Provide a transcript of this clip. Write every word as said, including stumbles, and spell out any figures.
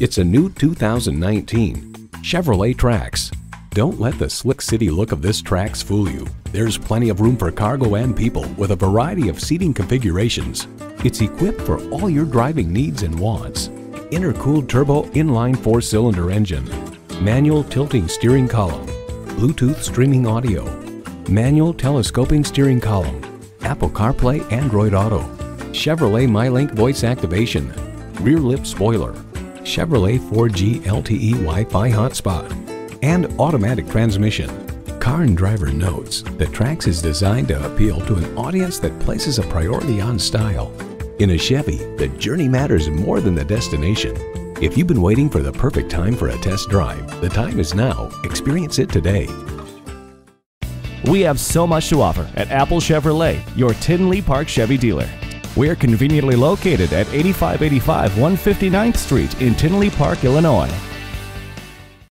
It's a new two thousand nineteen Chevrolet Trax. Don't let the slick city look of this Trax fool you. There's plenty of room for cargo and people with a variety of seating configurations. It's equipped for all your driving needs and wants. Intercooled turbo inline four-cylinder engine, manual tilting steering column, Bluetooth streaming audio, manual telescoping steering column, Apple CarPlay, Android Auto, Chevrolet MyLink voice activation, rear lip spoiler, Chevrolet four G L T E Wi-Fi hotspot, and automatic transmission. Car and Driver notes that Trax is designed to appeal to an audience that places a priority on style. In a Chevy, the journey matters more than the destination. If you've been waiting for the perfect time for a test drive, the time is now. Experience it today. We have so much to offer at Apple Chevrolet, your Tinley Park Chevy dealer. We're conveniently located at eighty-five eighty-five one fifty-ninth Street in Tinley Park, Illinois.